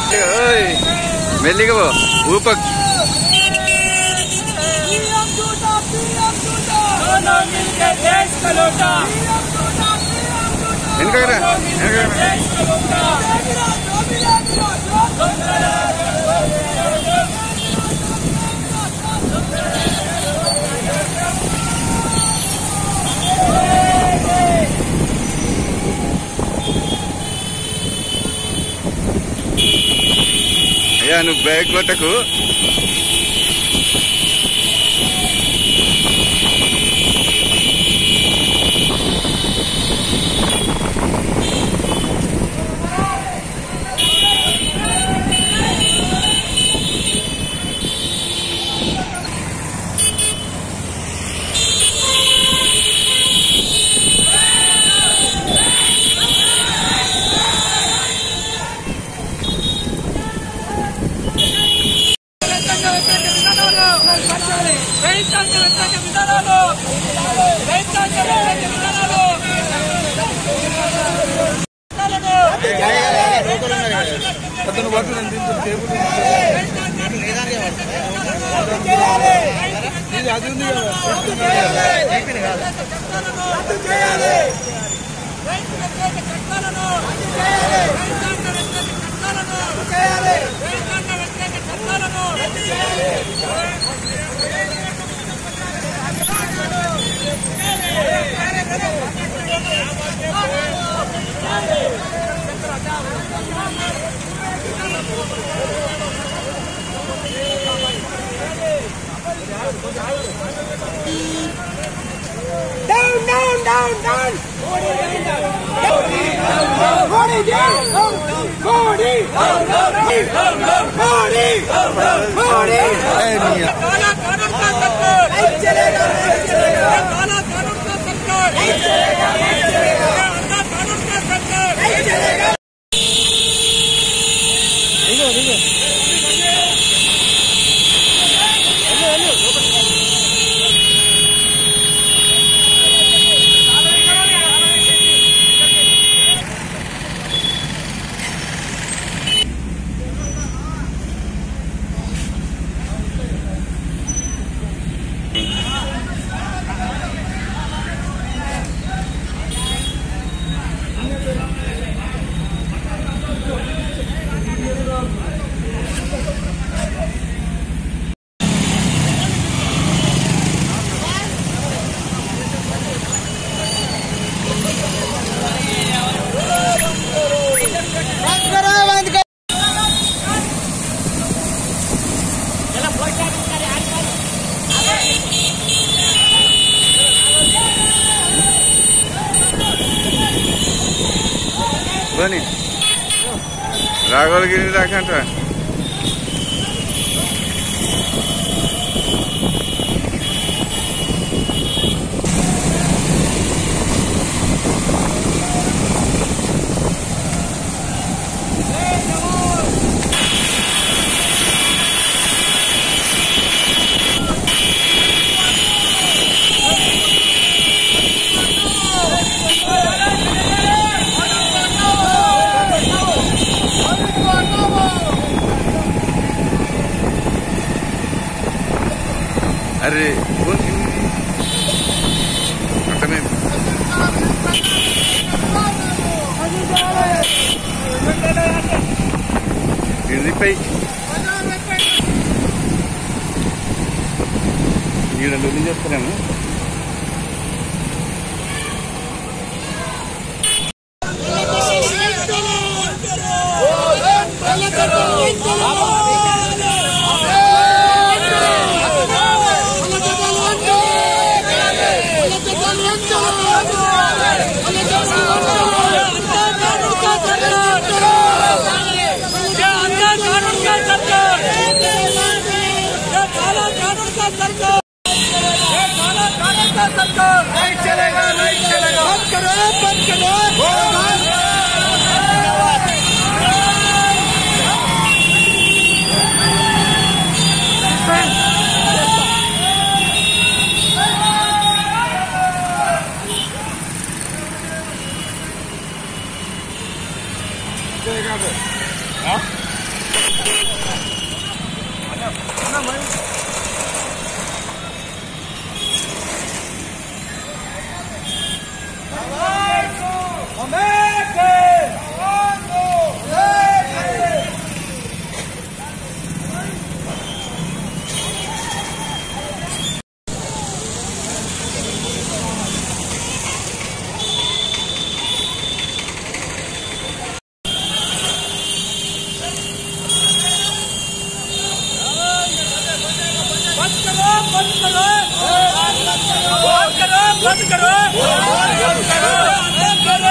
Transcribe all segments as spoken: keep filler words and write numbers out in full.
మెల్లిగా పో ఊపక్ వెనకరా అయ్యా నువ్వు బ్యాగ్ కొట్టకు Down, down, down, down. Modi down. Modi down. Modi. Modi. Modi. काला कानून का सरकार नहीं चलेगा, नहीं चलेगा. काला कानून का सरकार नहीं चलेगा, नहीं चलेगा. अंधा कानून का सरकार नहीं चलेगा. देखो, देखो. बनी राघवगिरी राखा अरे ఇదిపై ఈడ లొల్లి చేస్తున్నాము. नहीं चलेगा, नहीं चलेगा. बंद करो, बंद करो. बंद करो बंद करो बंद करो।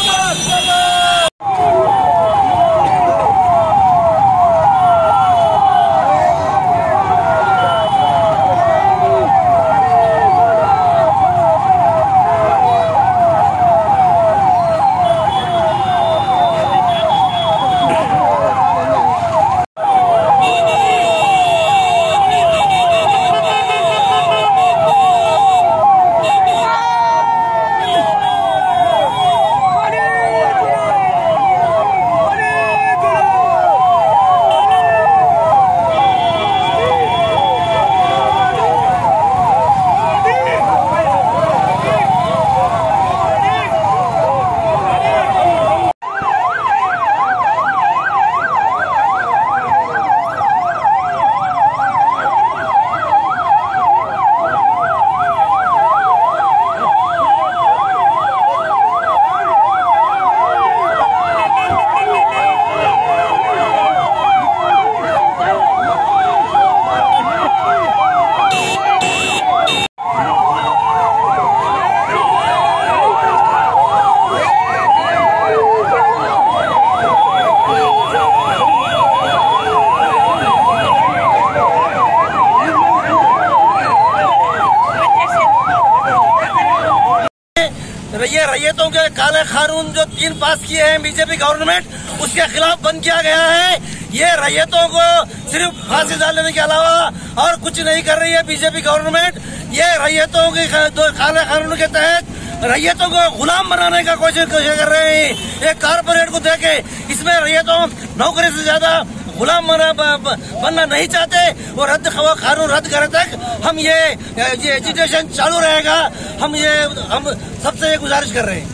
ये रैयतों के काले कानून जो तीन पास किए हैं बीजेपी गवर्नमेंट, उसके खिलाफ बंद किया गया है। ये रैयतों को सिर्फ फांसी डालने के अलावा और कुछ नहीं कर रही है बीजेपी गवर्नमेंट। ये रैयतों के काले कानून के तहत रैयतों को गुलाम बनाने का कोशिश कर रहे हैं। एक कारपोरेट को देके इसमें रैयतों नौकरी से ज्यादा गुलाम बनना नहीं चाहते। वो रद्द कानून रद्द करे तक हम ये ये एजिटेशन चालू रहेगा। हम ये हम सबसे गुजारिश कर रहे हैं।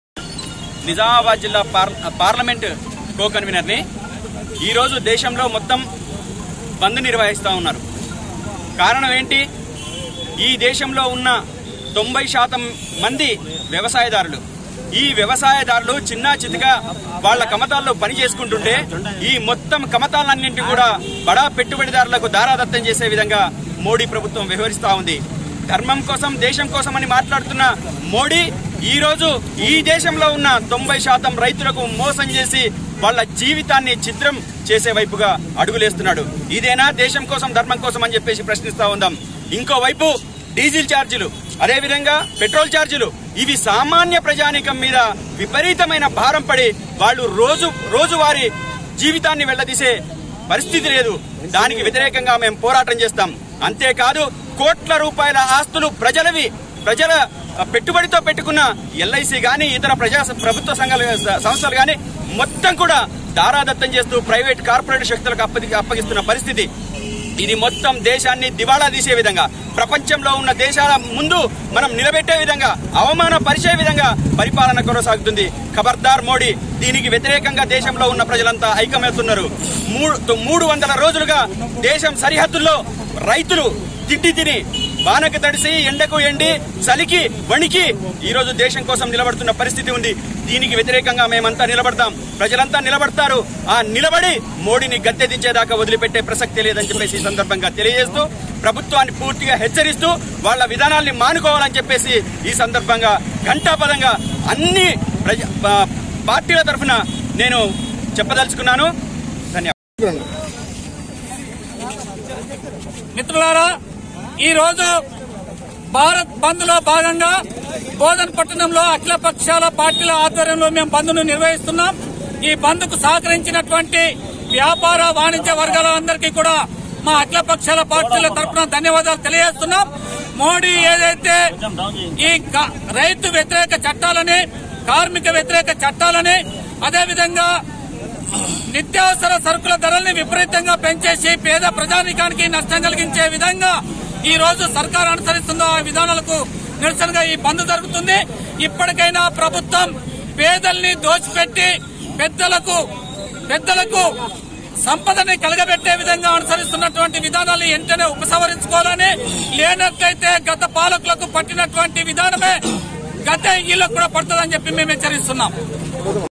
నిజామాబాద్ జిల్లా పార్లమెంట్ కో కన్వీనర్ ని ఈ రోజు దేశంలో మొత్తం బంద్ నిర్వహిస్తా ఉన్నారు. కారణం ఏంటి? ఈ దేశంలో ఉన్న తొంభై శాతం మంది వ్యవసాయదారులు. ఈ వ్యవసాయదారులు చిన్న చితగా వాళ్ల కమతాల్లో పని చేసుకుంటుంటే ఈ మొత్తం కమతాలన్నింటినీ కూడా బడా పెట్టుబడిదారులకు దారాదత్తం చేసే విధంగా మోడీ ప్రభుత్వం వ్యవహరిస్తా ఉంది. ధర్మం కోసం దేశం కోసం అని మాట్లాడుతున్న మోడీ ఈ రోజు ఈ దేశంలో ఉన్న తొంభై శాతం రైతులకు మోసం చేసి వాళ్ళ జీవితాన్ని ఛిద్రం చేసే వైపుగా అడుగులేస్తున్నాడు. ఇదేనా దేశం కోసం ధర్మం కోసం అని చెప్పేసి ప్రశ్నిస్తా ఉందాం. ఇంకోవైపు డీజిల్ ఛార్జీలు, అదేవిధంగా పెట్రోల్ ఛార్జీలు, ఇవి సామాన్య ప్రజానీకం మీద విపరీతమైన భారం పడి వాళ్ళు రోజు రోజువారీ జీవితాన్ని వెళ్లదీసే పరిస్థితి లేదు. దానికి వ్యతిరేకంగా మేము పోరాటం చేస్తాం. అంతేకాదు కోట్ల రూపాయల ఆస్తులు ప్రజలవి, ప్రజల పెట్టుబడితో పెట్టుకున్న ఎల్ఐసి గాని ఇతర ప్రజా ప్రభుత్వ సంఘాల సంస్థలు గాని మొత్తం కూడా దారాదత్తం చేస్తూ ప్రైవేట్ కార్పొరేట్ శక్తులకు అప్పగిస్తున్న పరిస్థితి. ఇది మొత్తం దేశాన్ని దివాళా తీసే విధంగా, ప్రపంచంలో ఉన్న దేశాల ముందు మనం నిలబెట్టే విధంగా, అవమానపరిచే విధంగా పరిపాలన కొనసాగుతుంది. ఖబర్దార్ మోడీ. దీనికి వ్యతిరేకంగా దేశంలో ఉన్న ప్రజలంతా ఐక్యమవుతున్నారు. మూడు వందల రోజులుగా దేశం సరిహద్దుల్లో రైతులు తిండి తిని వానకు తడిసి ఎండకు ఎండి చలికి వణికి ఈ రోజు దేశం కోసం నిలబడుతున్న పరిస్థితి ఉంది. దీనికి వ్యతిరేకంగా మేమంతా నిలబడతాం, ప్రజలంతా నిలబడతారు. ఆ నిలబడి మోడీని గద్దె దించేదాకా వదిలిపెట్టే ప్రసక్తి లేదని చెప్పేసి ఈ సందర్భంగా తెలియజేస్తూ ప్రభుత్వాన్ని పూర్తిగా హెచ్చరిస్తూ వాళ్ళ విధానాల్ని మానుకోవాలని చెప్పేసి ఈ సందర్భంగా ఘంటాపదంగా అన్ని పార్టీల తరఫున నేను చెప్పదలుచుకున్నాను. ధన్యవాదాలు. మిత్రులారా, ఈ రోజు భారత్ బంద్ లో భాగంగా బోధన్ పట్టణంలో అఖిల పక్షాల పార్టీల ఆధ్వర్యంలో మేము బంద్ ను నిర్వహిస్తున్నాం. ఈ బంద్ కు సహకరించినటువంటి వ్యాపార వాణిజ్య వర్గాలందరికీ కూడా మా అఖిల పక్షాల పార్టీల తరఫున ధన్యవాదాలు తెలియజేస్తున్నాం. మోడీ ఏదైతే ఈ రైతు వ్యతిరేక చట్టాలని, కార్మిక వ్యతిరేక చట్టాలని, అదేవిధంగా నిత్యావసర సరుకుల ధరల్ని విపరీతంగా పెంచేసి పేద ప్రజానీకానికి నష్టం కలిగించే విధంగా ఈ రోజు సర్కారు అనుసరిస్తుందో ఆ విధానాలకు నిరసనగా ఈ బంద్ జరుగుతుంది. ఇప్పటికైనా ప్రభుత్వం పేదల్ని దోచిపెట్టి పెద్దలకు పెద్దలకు సంపదని కలగబెట్టే విధంగా అనుసరిస్తున్నటువంటి విధానాన్ని వెంటనే ఉపసంహరించుకోవాలని, లేనట్లయితే గత పాలకులకు పట్టినటువంటి విధానమే గత ఇళ్లకు కూడా పడుతుందని చెప్పి మేము హెచ్చరిస్తున్నాం.